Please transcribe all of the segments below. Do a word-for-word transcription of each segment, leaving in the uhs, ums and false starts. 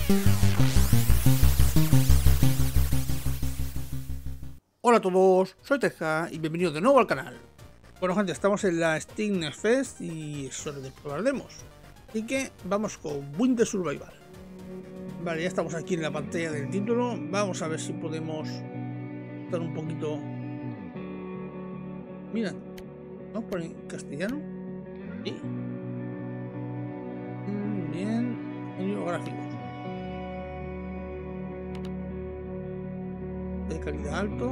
Hola a todos, soy Teja y bienvenidos de nuevo al canal. Bueno gente, estamos en la Steam Next Fest y es hora de probar demos. Así que vamos con Winter Survival. Vale, ya estamos aquí en la pantalla del título. Vamos a ver si podemos estar un poquito... Mira, ¿no? Por en castellano. Sí. Mm, Bien, diseño gráfico. De calidad alto.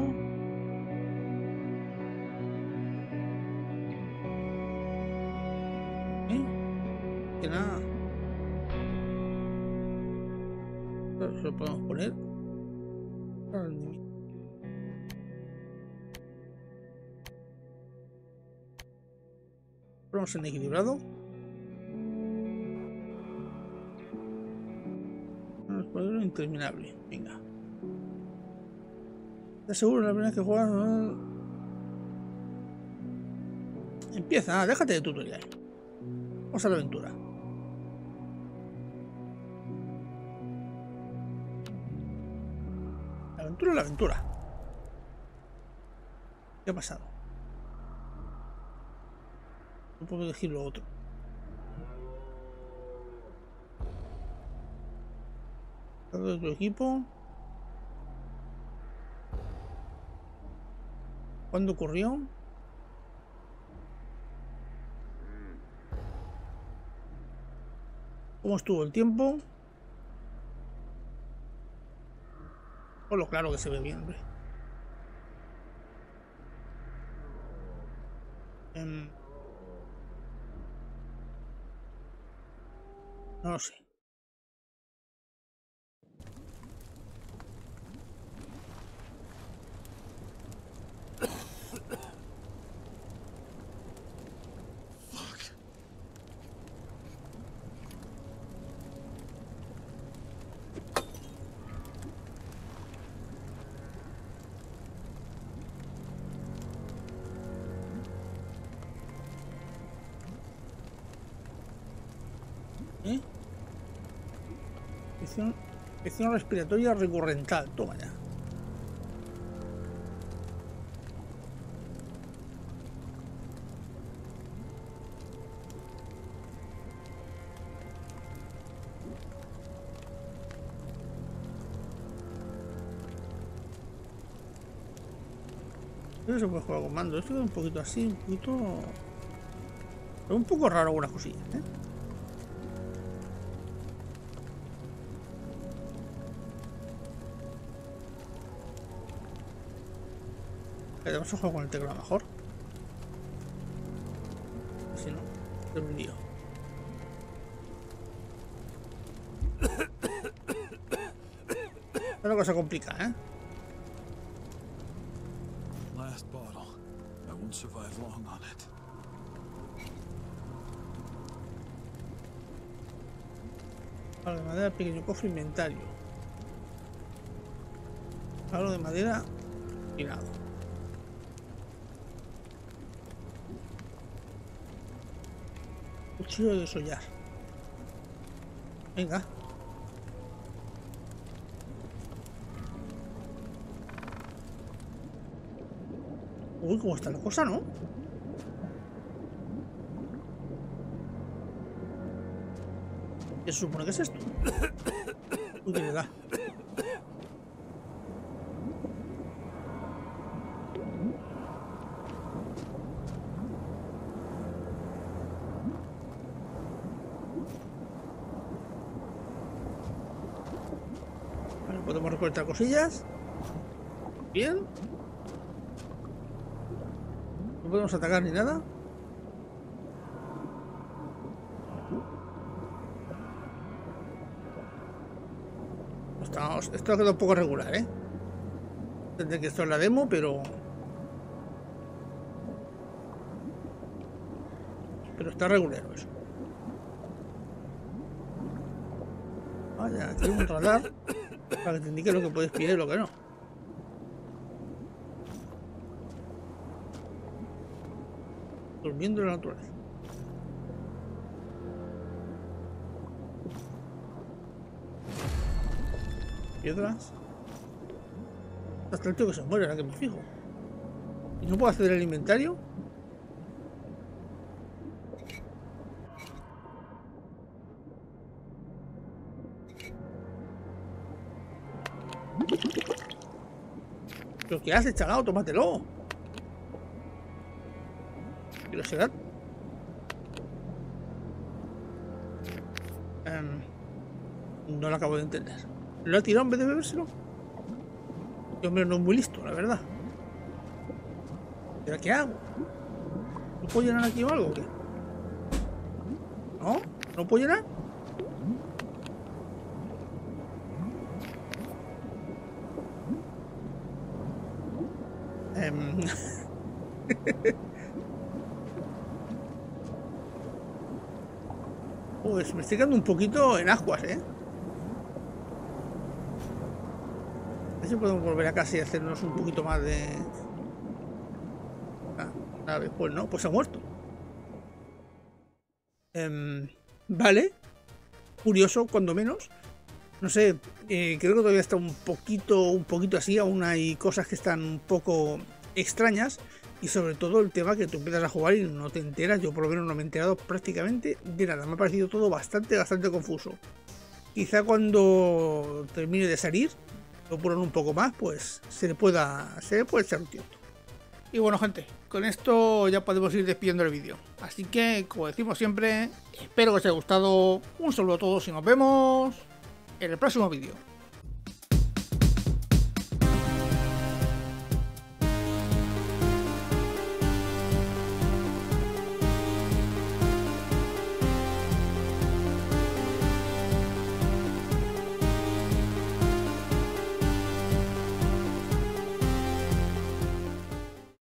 ¿Eh? Que nada. Se lo podemos poner. Ponemos en equilibrado. Poder interminable. Venga. ¿Estás seguro la primera vez que juegas? No... Empieza, ah, déjate de tutorial. Vamos a la aventura. La aventura es la aventura. ¿Qué ha pasado? No puedo elegir lo otro. Todo de tu equipo. ¿Cuándo ocurrió? ¿Cómo estuvo el tiempo? Por lo claro que se ve bien, hombre. Eh, no lo sé. ¿Eh? Infección, infección respiratoria recurrental. Toma ya. No se puede jugar con mando. Esto es un poquito así, un poquito... Pero un poco raro algunas cosillas, ¿eh? Vamos a jugar con el teclado mejor. Si no, es un lío. Es una cosa complicada, ¿eh? Last bottle. I won't survive long on it. Palo de madera, pequeño cofre, inventario. Palo de madera, tirado. Cuchillo de desollar. Venga. Uy, cómo está la cosa, ¿no? ¿Qué se supone que es esto? Uy, qué le da. Vale, podemos recolectar cosillas. Bien. No podemos atacar ni nada. Estamos, esto ha quedado un poco regular, ¿eh? Tendré que esto es la demo, pero... Pero está regulero eso. Vaya, tiene un radar para que te indique lo que puedes pillar y lo que no. Durmiendo en la naturaleza. piedras. Hasta el tío que se muere, ahora que me fijo. ¿Y no puedo acceder al inventario? ¿Pero qué haces, chalao? Tómatelo. ¿Qué será? Um, no lo acabo de entender. ¿Lo ha tirado en vez de bebérselo? Yo, hombre, no es muy listo, la verdad. ¿Pero qué hago? ¿No puedo llenar aquí o algo? ¿Qué? ¿No? ¿No puedo llenar? Um... Pues me estoy quedando un poquito en aguas, ¿eh? A ver si podemos volver a casa y hacernos un poquito más de... Ah, nada, pues no, pues ha muerto. Um, vale. Curioso, cuando menos. No sé, eh, creo que todavía está un poquito, un poquito así. Aún hay cosas que están un poco extrañas. Y sobre todo el tema que tú empiezas a jugar y no te enteras. Yo por lo menos no me he enterado prácticamente de nada. Me ha parecido todo bastante, bastante confuso. Quizá cuando termine de salir, lo ponen un poco más, pues se le pueda, se le puede echar un tiento. Y bueno, gente, con esto ya podemos ir despidiendo el vídeo. Así que, como decimos siempre, espero que os haya gustado. Un saludo a todos y nos vemos en el próximo vídeo.